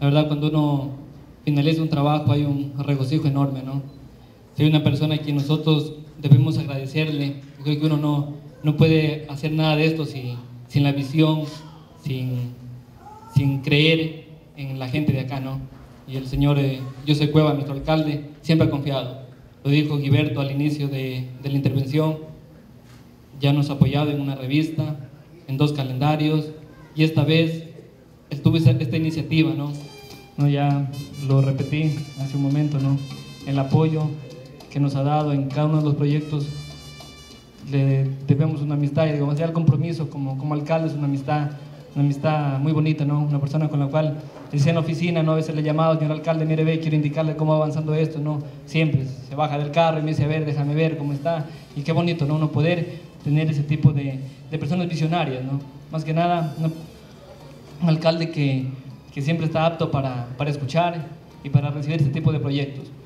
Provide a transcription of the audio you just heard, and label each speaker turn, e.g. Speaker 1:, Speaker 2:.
Speaker 1: La verdad, cuando uno finaliza un trabajo hay un regocijo enorme, ¿no? Soy una persona a quien nosotros debemos agradecerle. Yo creo que uno no puede hacer nada de esto sin la visión, sin creer en la gente de acá, ¿no? Y el señor José Cueva, nuestro alcalde, siempre ha confiado. Lo dijo Guiberto al inicio de la intervención. Ya nos ha apoyado en una revista, en 2 calendarios, y esta vez tuve esta iniciativa, ¿no? Ya lo repetí hace un momento, ¿no? El apoyo que nos ha dado en cada uno de los proyectos. Le debemos una amistad, y digo, ya el compromiso como alcalde es una amistad muy bonita, ¿no? Una persona con la cual, decía en la oficina, ¿no? A veces le he llamado, señor alcalde, mire, ve, quiero indicarle cómo va avanzando esto, ¿no? Siempre se baja del carro y me dice, a ver, déjame ver cómo está. Y qué bonito, ¿no? Uno poder tener ese tipo de personas visionarias, ¿no? Más que nada, un alcalde que siempre está apto para escuchar y para recibir este tipo de proyectos.